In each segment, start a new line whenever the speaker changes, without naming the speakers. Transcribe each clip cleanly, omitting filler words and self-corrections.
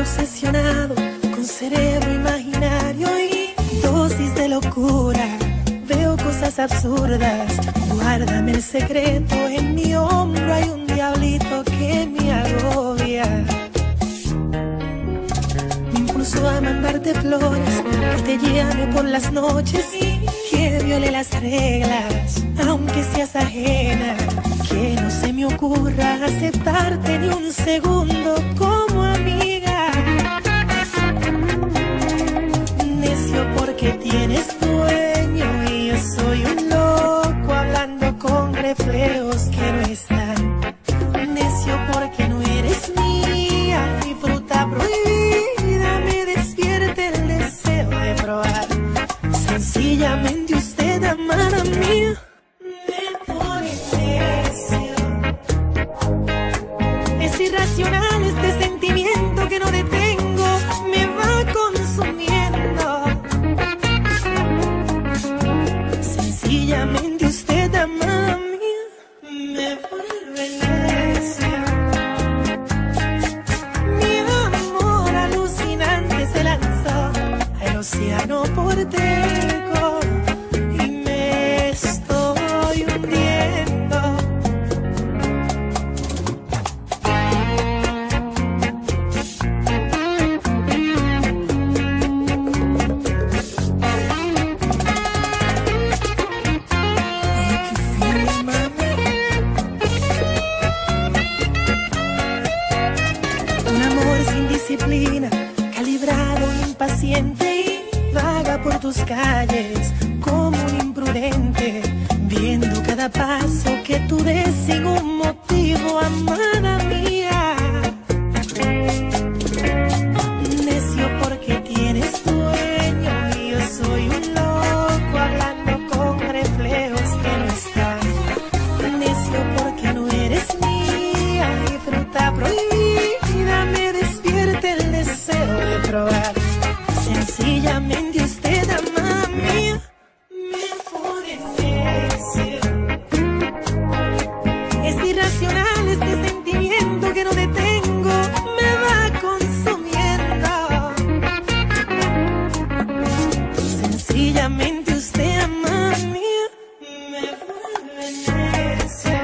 obsesionado con cerebro imaginario y dosis de locura. Veo cosas absurdas, guárdame el secreto. En mi hombro hay un diablito que me agobia. Me impulso a mandarte flores, que te llame por las noches y que viole las reglas, aunque seas ajena. Que no se me ocurra aceptarte ni un segundo como amiga. Necio porque tienes dueño y yo soy un loco hablando con reflejos que no están. Necio porque no eres mía, mi fruta prohibida me despierta el deseo de probar. Sencillamente usted, amada mía, me pone necio. Es irracional este sentimiento que no detengo, me va consumiendo. Sencillamente usted, amada mía, me vuelve necio. Mi amor alucinante se lanzó al océano por terco y me estoy hundiendo. Un amor sin disciplina, calibrado, impaciente y vaga por tus calles como un imprudente, viendo cada paso que tú des sin un motivo, amada mía. Necio porque tienes dueño y yo soy un loco hablando con reflejos que no están. Necio porque no eres mía, mi fruta prohibida me despierta el deseo de probar. Sencillamente usted, amada mía, me pone necio. Es irracional este sentimiento que no detengo, me va consumiendo. Sencillamente usted, amada mía, me vuelve necio.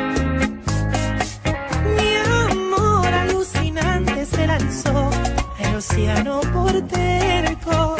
Mi amor alucinante se lanzó al océano por terco